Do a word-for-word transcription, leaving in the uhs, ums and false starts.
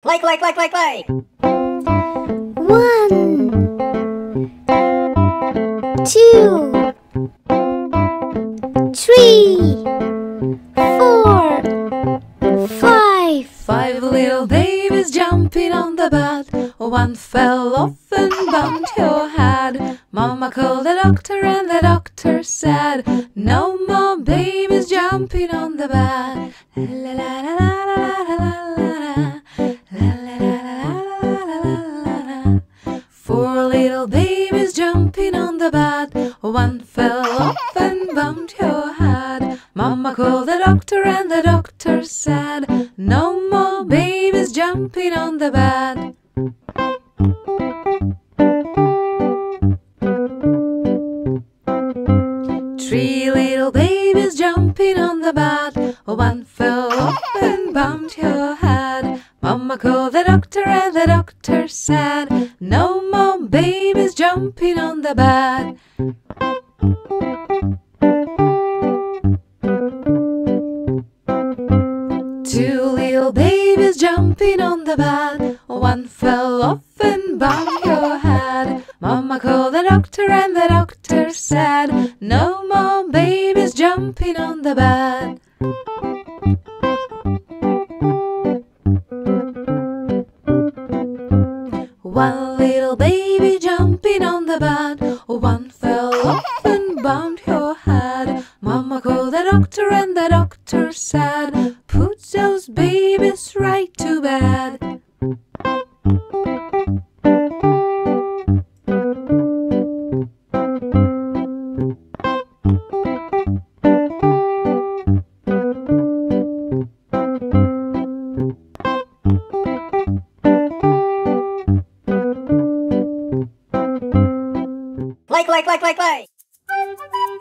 Like, like, like, like, like. One, two, three, four, five. Five little babies jumping on the bed. One fell off and bumped your head. Mama called the doctor and the doctor said, no more babies jumping on the bed. La la la la la la la la. La la la la la la la. Four little babies jumping on the bed. One fell off and bumped your head. Mama called the doctor and the doctor said, no more babies jumping on the bed. Three little babies jumping on the bed. One fell off and bumped your head. Mama called the doctor and the doctor said, no more babies jumping on the bed. Two little babies jumping on the bed. One fell off and bumped your head. Mama called the doctor and the doctor said, no more babies jumping on the bed. One little baby jumping on the bed. One fell off and bumped your head. Mama called the doctor and the doctor said, put those babies right to bed. Like, like, like, like, like.